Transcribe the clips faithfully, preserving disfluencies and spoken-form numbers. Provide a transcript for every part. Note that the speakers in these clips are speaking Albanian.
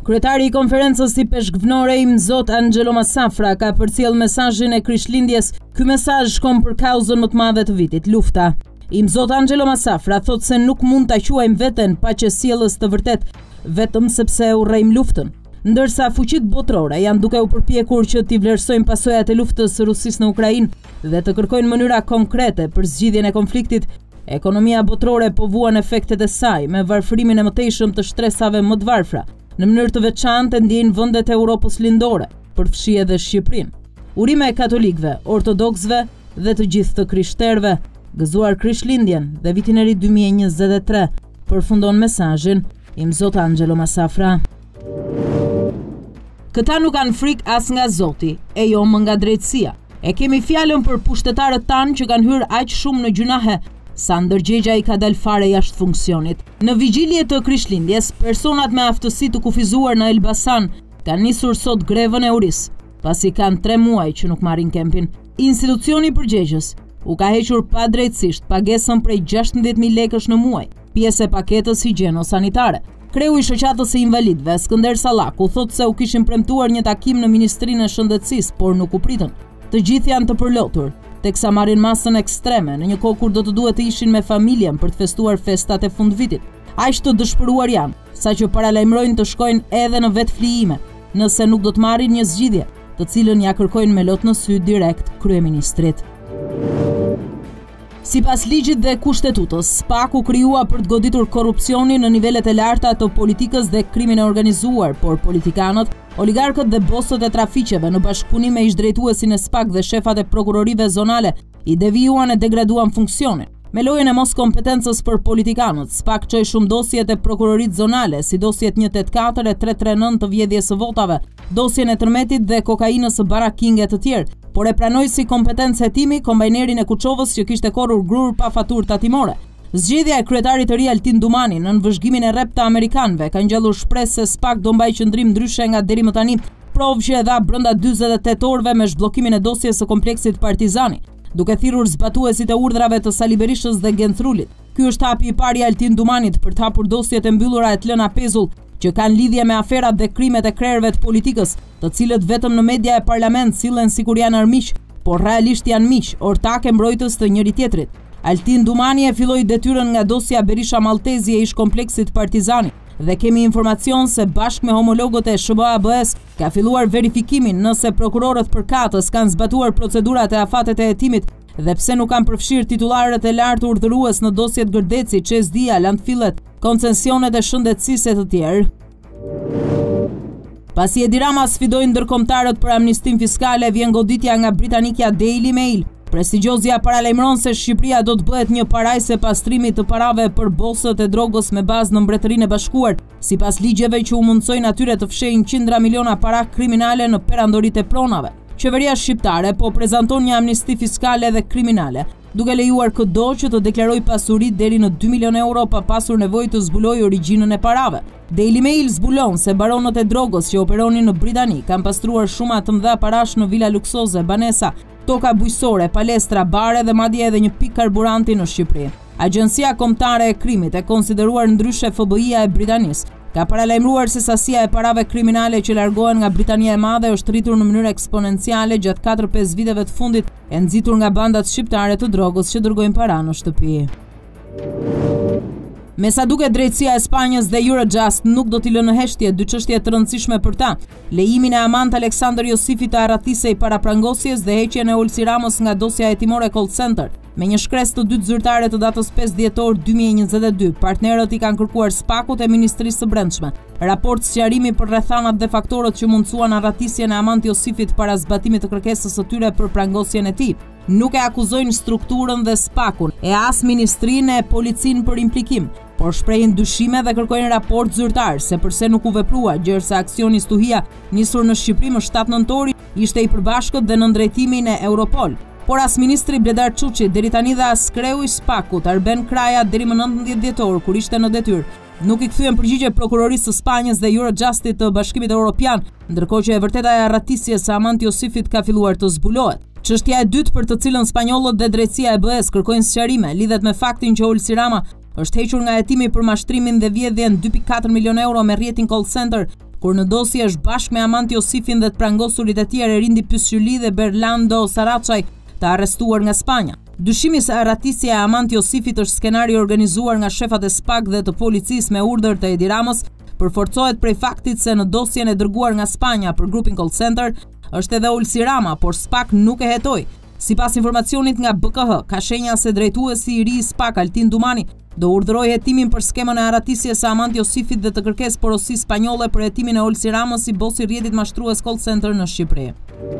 Kryetari i konferencës i peshkvnore i Mzot Angelo Masafra ka përcjell mesazhin e Krishtlindjes. Ky mesazh shkon për kauzën më të madhe të vitit, lufta. I Mzot Angelo Masafra thot se nuk mund ta quajmë veten paqesjellës të vërtet, vetëm sepse urrejmë luftën. Ndërsa fuqitë botërore janë duke u përpjekur që t'i vlerësojnë pasojat e luftës së Rusisë në Ukrainë dhe të kërkojnë mënyra konkrete për zgjidhjen e konfliktit, ekonomia botërore po vuan efektet e saj me varfërimin e mëtejshëm të shtresave më të varfra. Në mënyrë të veçantë ndjejnë vendet e Europës lindore, përfshi edhe Shqipërinë. Urime katolikëve, ortodoksëve dhe të gjithë të krishterëve, gëzuar Krishtlindjen dhe vitin e ri dy mijë e njëzet e tre, përfundon mesazhin i Mzot Angelo Masafra. Këta nuk kanë frikë as nga Zoti, e jo më nga drejtësia. E kemi fjalën për pushtetarët tanë që kanë hyrë aq shumë në gjunahe, sa ndërgjegja i ka dal fare jashtë funksionit. Në vigjilje të Krishtlindjes, personat me aftësi të kufizuar në Elbasan kanë nisur sot grevën e uris, pasi kanë tre muaj që nuk marrin kempin. Institucioni përgjegjës u ka hequr pa drejtësisht pagesën prej gjashtëdhjetë mijë lekësh në muaj, pjesë e paketës higjieno-sanitare. Kreu i shoqatës së invalidëve, Skënder Sallaku, thot se u kishin premtuar një takim në Ministrinë e Shëndetësisë, por nuk u pritën. Të gjithë janë të përlotur, teksa marrin masën ekstreme në një kohë kur do të duhet të ishin me familjen për të festuar festat e fundvitit. Aq të dëshpëruar janë, saqë paralajmërojnë të shkojnë edhe në vetë flijime, nëse nuk do të marrin një zgjidhje, të cilën ja kërkojnë me lot në sy direkt kryeministrit. Sipas ligjit dhe kushtetutës, SPAK u krijua për të goditur korrupsionin në nivelet e larta të politikës dhe krimin e organizuar, por politikanët, oligarkët dhe bosët e trafiqeve në bashkëpunim me ish-drejtuesin e SPAK dhe shefat e prokurorive zonale i devijuan e degraduan funksionin. Me lojën e mos kompetencës për politikanët, SPAK çoi shumë dosjet e prokurorisë zonale, si dosjet njëzet e katër e tretë tre nëntë të vjedhjes së votave, dosjen e tërmetit dhe kokainës së Barakinge të tjerë, por e pranoi si kompetencë hetimi kombajnerin e Kuçovës që kishte korrur grur pa faturë tatimore. Zgjedhja e kryetarit të ri Altin Dumani në nënvëzhgimin e rrep të amerikanëve ka ngjallur shpresë se SPAK do mbajë qëndrim ndryshe nga deri më tani, provë që e dha brenda dyzet e tetë orëve me zhbllokimin e dosjes së kompleksit Partizani, duke thirrur zbatuesit e urdhrave të Sali Berishës dhe Gentrulit. Ky është hapi i parë i Altin Dumanit për të hapur dosjet e mbyllura e Tlëna Pezull, që kanë lidhje me aferat dhe krimet e krerëve të politikës, të cilët vetëm në media e parlament sillen sikur janë armiq, por realisht janë miq, ortak e mbrojtës të njëri tjetrit. Altin Dumani e filloi detyrën nga dosja Berisha Maltezi e ish kompleksit Partizani dhe kemi informacion se bashkë me homologët e S B A B S ka filluar verifikimin nëse prokurorët përkatës kanë zbatuar procedurat e afatet e hetimit dhe pse nuk kanë përfshirë titullarët e lartë urdhërues në dosjet Gërdeci, Çezdia, Landfillet, koncesionet e shëndetësisë e të tjerë. Pasi Edi Rama sfidoi ndërkombëtarët për amnistim fiskale, vjen goditja nga britanikja Daily Mail. Prestigjozja paralajmëron se Shqipëria do të bëhet një parajse pastrimi të parave për bosët e drogës me bazë në Mbretërinë e Bashkuar, sipas ligjeve që u mundsojnë atyre të fshehin qindra miliona para kriminale në perandoritë e pronave. Qeveria shqiptare po prezanton një amnisti fiskale dhe kriminale, duke lejuar çdo që të deklarojë pasuri deri në dy milion euro pa pasur nevojë të zbulojë origjinën e parave. Daily Mail zbulon se baronët e drogës që operonin në Britani kanë pastruar shuma të mëdha parash në vila luksoze, banesa, toka bujqësore, palestra, bare dhe madje edhe një pikë karburanti në Shqipëri. Agjencia Kombëtare e Krimit, e konsideruar ndryshe F B I-a e Britanisë, ka paralajmëruar se sasia e parave kriminale që largohen nga Britania e Madhe është rritur në mënyrë eksponenciale gjatë katër pesë viteve të fundit, e nxitur nga bandat shqiptare të drogës që dërgojnë para në shtëpi. Me sa duket, drejtësia e Spanjës dhe Eurojust nuk do t'i lënë në heshtje dy çështje të rëndësishme për ta: lejimin e Amant Aleksandër Josifit të arratisej paraprangosjes dhe heqjen e Olsi Ramos nga dosja hetimore Call Center. Me një shkresë të dytë zyrtare të datës pesë dhjetor dy mijë e njëzet e dy, partnerët i kanë kërkuar SPAK-ut e Ministrisë së Brendshme raport sqarimi për rrethanat dhe faktorët që mundsuan arratisjen e Amant Josifit para zbatimit të kërkesës së tyre për prangosjen e tij. Nuk e akuzojnë strukturën dhe SPAK-un, e as Ministrinë e Policinë për implikim, por shprehin dyshime dhe kërkojnë raport zyrtar se përse nuk u veprua, gjërsa aksioni Stuhia nisur në Shqipëri më shtatë nëntori ishte i përbashkët dhe në drejtimin e Europol. Por as ministri Bledar Çuçi deri tani dhe as kreu i SPAK-ut Arben Kraja deri më nëntëdhjetë dhjetor kur ishte në detyrë nuk i kthyen përgjigje prokurorisë së Spanjës dhe Eurojustit të Bashkimit Evropian, ndërkohë që e vërteta e arratisjes së Amant Josifit ka filluar të zbulohet. Çështja e dytë për të cilën spanjollët dhe drejtësia e B E S kërkojnë sqarime lidhet me faktin që Olsi Rama është hequr nga hetimi për mashtrimin dhe vjedhjen dy pikë katër milion euro me rrjetin Call Center, kur në dosje është bashkë me Amanti Osifin dhe të prangosurit e tjerë Erindi Pysyli dhe Berlando Saracaj të arrestuar nga Spanja. Dyshimi se arratisja e Amanti Osifit është skenari organizuar nga shefat e SPAK dhe të policisë me urdhër të Edi Ramos, përforcohet prej faktit se në dosjen e dërguar nga Spanja për grupin call center është edhe Olsi Rama, por SPAK nuk e hetoi. Sipas informacionit nga B K H, ka shenja se drejtuesi i ri i SPAK Altin Dumani do urdhëroi hetimin për skemën e arratisjes së Amanti Osifit dhe të kërkesë porosi spanjolle për hetimin e Olsi Ramës si bosi i rrjetit mashtrues call center në Shqipëri.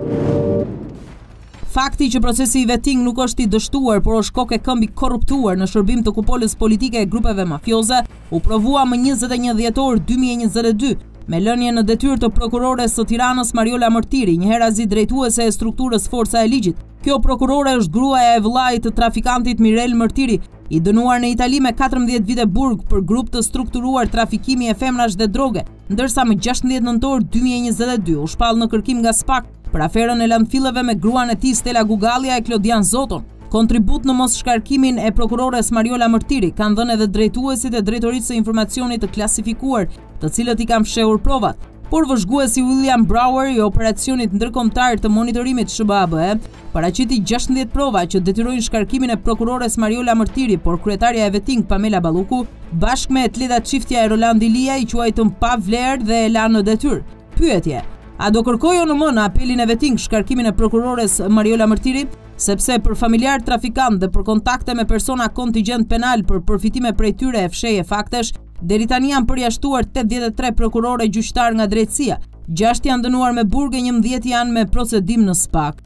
Fakti që procesi i vetting nuk është i dështuar, por është kokë e këmbi korruptuar në shërbim të kupolës politike e grupeve mafioze, u provua më njëzet e një dhjetor dy mijë e njëzet e dy, me lënje në detyrë të prokurores së Tiranës Mariola Mërtiri, një herazi drejtuese e strukturës Forca e Ligjit. Kjo prokurore është gruaja e vëllait të trafikantit Mirel Mërtiri, i dënuar në Itali me katërmbëdhjetë vite burg për grup të strukturuar trafikimi e femrash dhe droge, ndërsa më gjashtëdhjetë nëntor dy mijë e njëzet e dy u shpall në kërkim nga SPAK për aferën e landfilleve me gruan e tij Stella Gugallia e Klodian Zoton. Kontribut në mos shkarkimin e prokurores Mariola Mërtiri kanë dhënë edhe drejtuesit e drejtorisë së informacionit të klasifikuar, të cilët i kanë fshehur provat. Por vëzhguesi William Brower i operacionit ndërkombëtar të monitorimit S B A B E paraqiti gjashtëdhjetë prova që detyrojnë shkarkimin e prokurores Mariola Mërtiri, por kryetarja e vetting Pamela Balluku, bashkë me atleta çiftja e Roland Ilia i quajtën pa vlerë dhe e lanë në detyrë. Pyetje: a do kërkojë o më në apelin e vetting shkarkimin e prokurores Mariola Mërtiri, sepse për familjar trafikant dhe për kontakte me persona kontingjent penal për përfitime prej tyre e fshehje faktesh, deri tani janë përjashtuar tetëdhjetë e tre prokurore gjyqtar nga drejtësia, gjashtë janë dënuar me burg e njëmbëdhjetë janë me procedim në SPAK.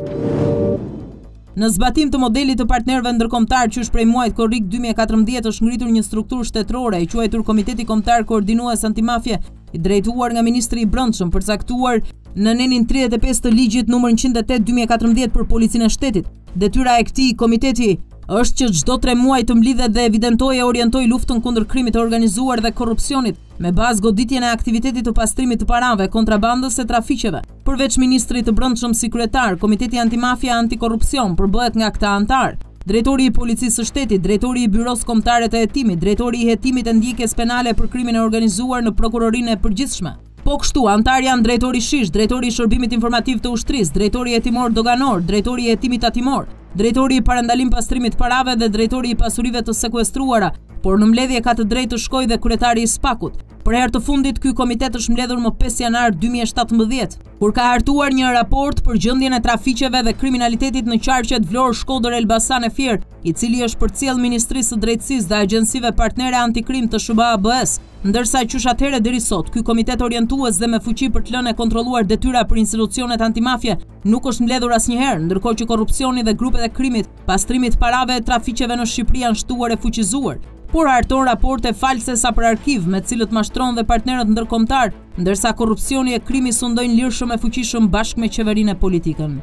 Në zbatim të modelit të partnerëve ndërkombëtar që është prej muajit korrik dy mijë e katërmbëdhjetë është ngritur një strukturë shtetërore e quajtur Komiteti Kombëtar Koordinues Antimafje, i drejtuar nga Ministri i Brendshëm, përcaktuar në nenin tridhjetë e pesë të ligjit numër njëqind e tetë dy mijë e katërmbëdhjetë për Policinë e Shtetit. Detyra e këtij komiteti është që çdo tre muaj të mlidhet dhe evidentojë e orientojë luftën kundër krimit të organizuar dhe korrupsionit, me bazë goditjen e aktivitetit të pastrimit të parave, kontrabandës e trafiqeve. Përveç Ministrit të Brendshëm si kryetar, Komiteti Antimafia Antikorrupsion përbëhet nga këta antar: drejtori i Policisë së Shtetit, drejtori i Byros Kombëtare të Hetimit, drejtori i Hetimit e Ndjekjes Penale për krimin e organizuar në Prokurorinë e Përgjithshme. Po kështu, antar janë drejtori Shish, drejtori i Shërbimit Informativ të Ushtrisë, drejtori i Hetimor Doganor, drejtori i Hetimit Tatimor, drejtori i Parandalim Pastrimit Parave dhe drejtori i Pasurive të Sekuestruara, por në mbledhje ka të drejtë të shkojë dhe kryetari i SPAK-ut. Për herë të fundit, ky komitet është mbledhur më pesë janar dy mijë e shtatëmbëdhjetë, kur ka hartuar një raport për gjendjen e trafiqeve dhe kriminalitetit në qarqet Vlorë, Shkodër, Elbasan e Fier, i cili është përcjell Ministrisë së Drejtësisë dhe agjencive partnere antikrim të S B A B E-s, ndërsa qysh atëherë deri sot, ky komitet orientues dhe me fuqi për të lënë e kontrolluar detyra për institucionet antimafje nuk është mbledhur asnjëherë, ndërkohë që korrupsioni dhe grupet e krimit, pastrimit parave e trafiqeve në Shqipëri janë shtuar e fuqizuar. Por harton raporte false sa për arkiv me cilët mashtron dhe partnerët ndërkombëtar, ndërsa korrupsioni e krimi sundojnë lirshëm e fuqishëm bashkë me qeverinë e politikën.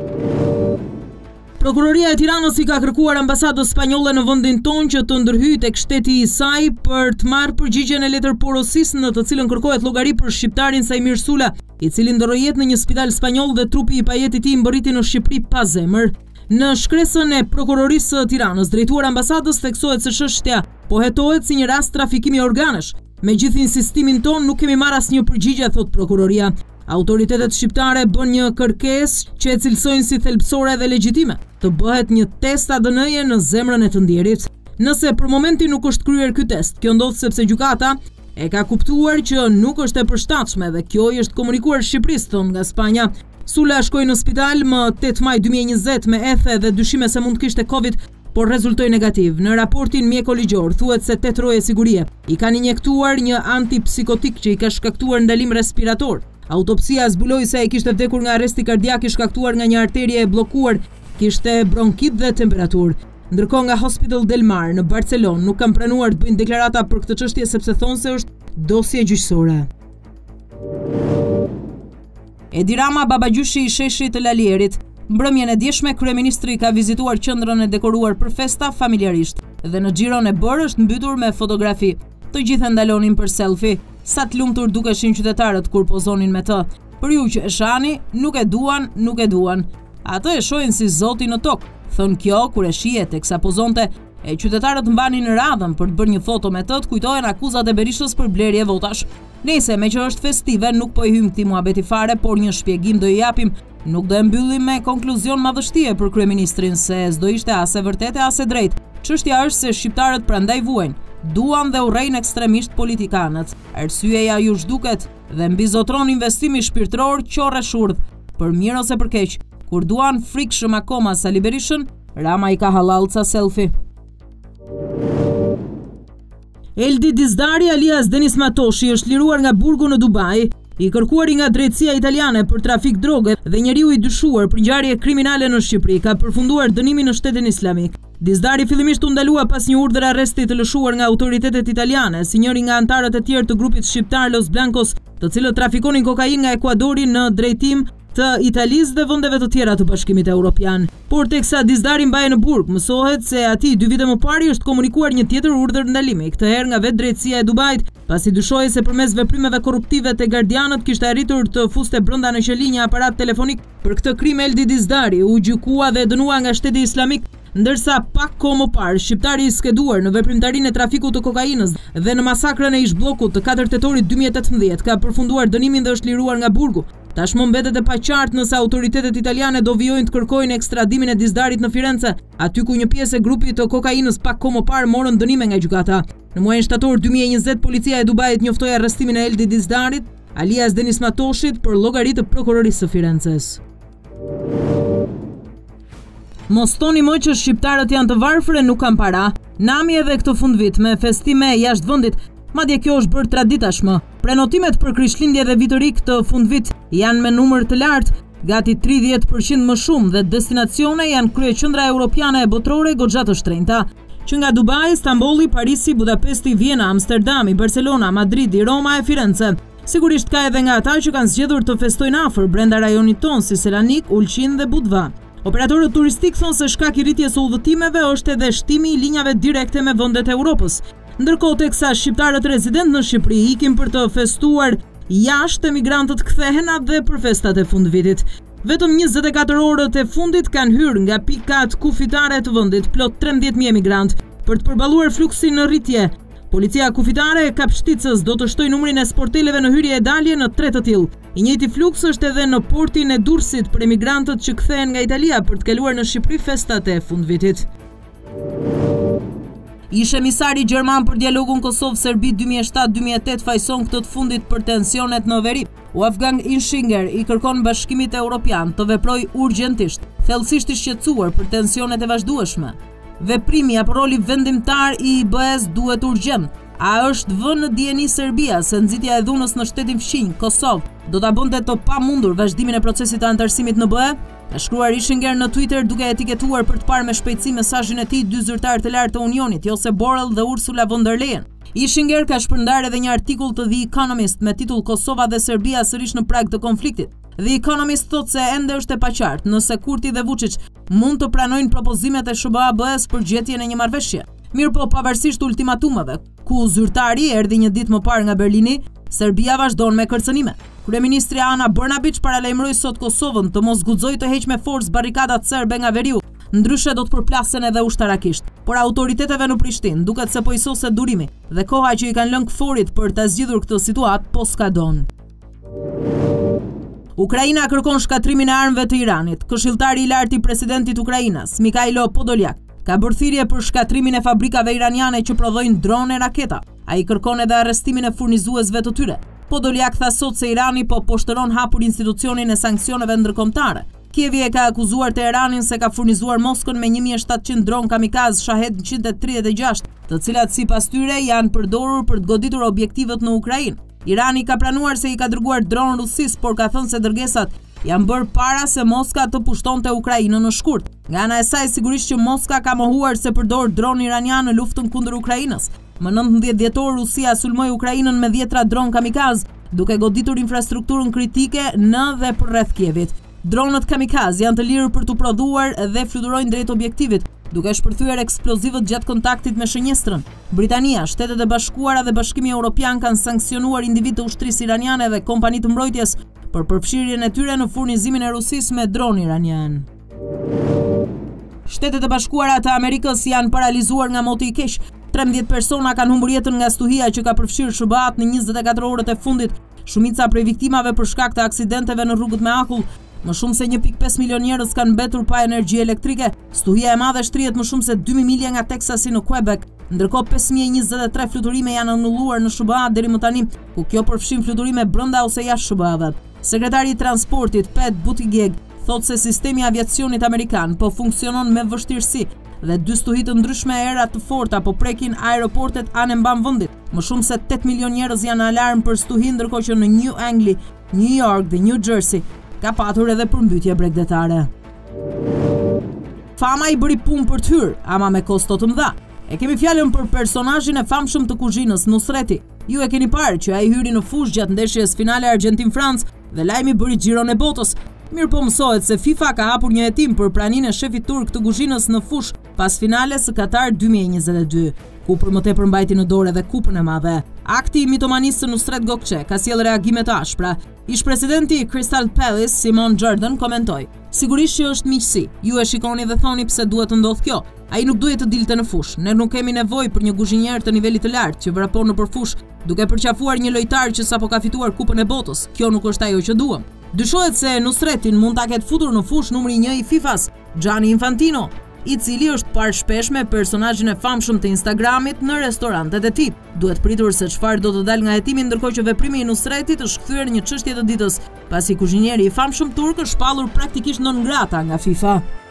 Prokuroria e Tiranës i ka kërkuar ambasadës spanjolle në vendin tonë që të ndërhyjë tek shteti i saj për të marrë përgjigjen e letërporosisë në të cilën kërkohet llogari për shqiptarin Sajmir Sula, i cili ndroi jetë në një spital spanjoll dhe trupi i pajetit i tij mbërriti në Shqipëri pa zemër. Në shkresën e prokurorisë së Tiranës, drejtuar ambasadës theksohet se çështja po hetohet si një rast trafikimi organesh. Me gjithë insistimin ton nuk kemi marrë asnjë përgjigje, thot prokuroria. Autoritetet shqiptare bën një kërkesë që e cilësojnë si thelbësore dhe legjitime, të bëhet një test A D N-je në zemrën e të ndjerit. Nëse për momentin nuk është kryer ky test, kjo ndodh sepse gjykata e ka kuptuar që nuk është e përshtatshme dhe kjo i është komunikuar Shqipërisë, thon nga Spanja. Sula shkoi në spital më tetë maj dy mijë e njëzet me ethe dhe dyshime se mund kishte Covid, por rezultoi negativ. Në raportin mjekoligjor thuhet se tetë roje sigurie i kanë injektuar një antipsikotik që i ka shkaktuar ndalim respirator. Autopsia zbuloi se ai kishte vdekur nga arresti kardiak i shkaktuar nga një arterie e bllokuar, kishte bronkit dhe temperaturë. Ndërkohë nga Hospital del Mar në Barcelonë nuk kanë pranuar të bëjnë deklarata për këtë çështje sepse thonë se është dosje gjyqësore. Edi Rama, babagjyshi i sheshit të Lalierit. Mbrëmjen e djeshme, kryeministri ka vizituar qendrën e dekoruar për festa familjarisht dhe në xhiron e bërë është mbytur me fotografi. Të gjithë ndalonin për selfie. Sa të lumtur dukeshin qytetarët kur pozonin me të. Për ju që e shani, nuk e duan, nuk e duan. Atë e shohin si zoti në tokë, thën kjo kur e shihet teksa pozonte. E qytetarët mbanin radhën për të bërë një foto me të, të kujtohen akuzat e Berishës për blerje votash. Nese, me që është festive, nuk po i hym këtij muhabeti fare, por një shpjegim do i japim. Nuk do e mbyllim me konkluzion madhështie për kryeministrin se s'do ishte as e vërtetë as e drejtë. Çështja është se shqiptarët prandaj vuajnë, duan dhe urrejnë ekstremisht politikanët. Arsyeja ju zhduket dhe mbizotron investimi shpirtëror qorre shurdh, për mirë ose për keq. Kur duan frikshëm akoma Sali Berishën, Rama i ka hallalca selfie. Eldi Dizdari alias Denis Matoshi është liruar nga burgu në Dubai, i kërkuari nga drejtësia italiane për trafik droge dhe njeriu i dyshuar për ngjarje kriminale në Shqipëri ka përfunduar dënimin në Shtetin Islamik. Dizdari fillimisht u ndalua pas një urdhër arresti të lëshuar nga autoritetet italiane si njëri nga antarët e tjerë të grupit shqiptar Los Blancos, të cilët trafikonin kokainë nga Ekuadori në drejtim të Italisë dhe vendeve të tjera të Bashkimit Evropian. Por teksa Dizdari mbahet në burg, mësohet se atij dy vite më parë është komunikuar një tjetër urdhër ndalimi, këtë herë nga vetë drejtësia e Dubait, pasi dyshohej se përmes veprimeve korruptive te gardianët kishte arritur të fuste brenda në qeli një aparat telefonik. Për këtë krim Eldi Dizdari u gjykua dhe dënua nga Shteti Islamik, ndërsa pak kohë më parë shqiptari i skeduar në veprimtarinë e trafikut të kokainës dhe në masakrën e ish-bllokut të katër tetorit dy mijë e tetëmbëdhjetë ka përfunduar dënimin dhe është liruar nga burgu. Tashmë mbetet e paqartë nëse autoritetet italiane do vijojnë të kërkojnë ekstradimin e Dizdarit në Firenze, aty ku një pjesë e grupit të kokainës pak kohë më parë morën dënime nga gjykata. Në muajin shtator dy mijë e njëzet, policia e Dubait njoftoi arrestimin e Eldi Dizdarit, alias Denis Matoshit, për llogari të prokurorisë së Firenzes. Mos thoni më që shqiptarët janë të varfër e nuk kanë para. Nami edhe këtë fundvit me festime jashtë vendit, madje kjo është bërë traditë tashmë. Prenotimet për Krishtlindje dhe Vit të Ri këtë fundvit janë me numër të lartë, gati tridhjetë përqind më shumë dhe destinacione janë kryeqendra europiane e botërore goxha të shtrenjta. Që nga Dubai, Stambolli, Parisi, Budapesti, Vjena, Amsterdami, Barcelona, Madridi, Roma e Firenze. Sigurisht ka edhe nga ata që kanë zgjedhur të festojnë afër brenda rajonit tonë si Selanik, Ulqin dhe Budva. Operatorët turistik thonë se shkak i rritjes së udhëtimeve është edhe shtimi i linjave direkte me vendet e Europës. Ndërkohë teksa shqiptarët rezident në Shqipëri ikin për të festuar jashtë, emigrantët kthehen dhe për festat e fundvitit. Vetëm njëzet e katër orët e fundit kanë hyrë nga pikat kufitare të vendit plot trembëdhjetë mijë emigrant për të përballuar fluksin në rritje. Policia kufitare e Kapshticës do të shtojë numrin e sporteleve në hyrje e dalje në tre të tillë. I njëjti fluks është edhe në portin e Durrësit për emigrantët që kthehen nga Italia për të kaluar në Shqipëri festat e fundvitit. Ish emisari gjerman për dialogun Kosovë-Serbi dy mijë e shtatë dy mijë e tetë fajson këtë të fundit për tensionet në veri. Wolfgang Ischinger i kërkon Bashkimit Evropian të veprojë urgjentisht, thellësisht i shqetësuar për tensionet e vazhdueshme. Veprimi apo roli vendimtar i I B E-s duhet urgjent. A është vënë në dieni Serbia se nxitja e dhunës në shtetin fqinj, Kosovë, do ta bënte të pamundur vazhdimin e procesit të anëtarësimit në B E? Ka shkruar Ischinger në Twitter duke etiketuar për të parë me shpejtësi mesazhin e tij dy zyrtarë të lartë të Unionit, Josep Borrell dhe Ursula von der Leyen. Ischinger ka shpërndarë edhe një artikull të The Economist me titull Kosova dhe Serbia sërish në prag të konfliktit. The Economist thotë se ende është e paqartë nëse Kurti dhe Vučić mund të pranojnë propozimet e S B A B E-s për gjetjen e një marrëveshje. Mirëpo pavarësisht ultimatumeve, ku zyrtari erdhi një ditë më parë nga Berlini, Serbia vazhdon me kërcënime. Kryeministri Ana Brnabić paralajmëroi sot Kosovën të mos guxojë të heqë me forcë barrikadat serbe nga veriu, ndryshe do të përplasen edhe ushtarakisht. Por autoriteteve në Prishtinë duket se po i soset durimi dhe koha që i kanë lënë këforit për ta zgjidhur këtë situatë po skadon. Ukraina kërkon shkatrimin e armëve të Iranit. Këshilltari i lartë i presidentit Ukrainas, Mikhailo Podolyak, ka bërë thirrje për shkatrimin e fabrikave iraniane që prodhojnë drone e raketa. Ai kërkon edhe arrestimin e furnizuesve të tyre. Podolyak tha sot se Irani po poshtëron hapur institucionin e sanksioneve ndërkombëtare. Kievi e ka akuzuar Teheranin se ka furnizuar Moskën me një mijë e shtatëqind dron kamikaz Shahed njëqind e tridhjetë e gjashtë, të cilat sipas tyre janë përdorur për të goditur objektivet në Ukrainë. Irani ka pranuar se i ka dërguar dron Rusis, por ka thënë se dërgesat janë bërë para se Moska të pushtonte Ukrainën në shkurt. Nga ana e saj sigurisht që Moska ka mohuar se përdor dron iranian në luftën kundër Ukrainës. Më nëntëmbëdhjetë dhjetor Rusia sulmoi Ukrainën me dhjetra dron kamikaz, duke goditur infrastrukturën kritike në dhe përreth Kievit. Dronët kamikaz janë të lirë për të prodhuar dhe fluturojnë drejt objektivit, duke shpërthyer eksplozivët gjatë kontaktit me shënjestrën. Britania, Shtetet e Bashkuara dhe Bashkimi Evropian kanë sanksionuar individ të ushtrisë iraniane dhe kompani të mbrojtjes për përfshirjen e tyre në furnizimin e Rusisë me dron iranian. Shtetet e Bashkuara të Amerikës janë paralizuar nga moti i keq. trembëdhjetë persona kanë humbur jetën nga stuhia që ka përfshirë S B A-t në njëzet e katër orët e fundit, shumica prej viktimave për shkak të aksidenteve në rrugët me akull. Më shumë se një pikë pesë milion njerëz kanë mbetur pa energji elektrike. Stuhia e madhe shtrihet më shumë se dy mijë milje nga Texasi në Quebec, ndërkohë pesë mijë e njëzet e tre fluturime janë anulluar në S B A deri më tani, ku kjo përfshin fluturime brenda ose jashtë S B A-ve. Sekretari i Transportit Pat Buttigieg thotë se sistemi i aviacionit amerikan po funksionon me vështirësi dhe dy stuhi të ndryshme e era të forta po prekin aeroportet anë mban vendit. Më shumë se tetë milion njerëz janë në alarm për stuhi, ndërkohë që në New Angli, New York dhe New Jersey ka patur edhe përmbytje bregdetare. Fama i bëri punë për të hyrë, ama me kosto të mëdha. E kemi fjalën për personazhin e famshëm të kuzhinës, Nusreti. Ju e keni parë që ai hyri në fushë gjatë ndeshjes finale Argentinë-Francë dhe lajmi bëri xhiron e botës. Mirë po mësohet se FIFA ka hapur një hetim për praninë e shefit turk të kuzhinës në fushë pas finales së Katar dy mijë e njëzet e dy, ku për më tepër mbajti në dorë edhe kupën e madhe. Akti i mitomanisë së Nusret Gökçe ka sjellë reagime të ashpra. Ish-presidenti i Crystal Palace, Simon Jordan, komentoi: "Sigurisht që është miqësi. Ju e shikoni dhe thoni pse duhet të ndodh kjo. Ai nuk duhet të dilte në fushë. Ne nuk kemi nevojë për një kuzhinier të nivelit të lartë që vrapon nëpër fushë duke përqafuar një lojtar që sapo ka fituar Kupën e Botës. Kjo nuk është ajo që duam." Dyshohet se Nusretin mund ta ketë futur në fushë numri një i FIFA-s, Gianni Infantino, i cili është parë shpesh me personazhin e famshëm të Instagramit në restorantet e tij. Duhet pritur se çfarë do të dalë nga hetimi, ndërkohë që veprimi i Nusretit është kthyer një çështje të ditës, pasi kuzhinieri i famshëm turk është shpallur praktikisht non grata nga FIFA.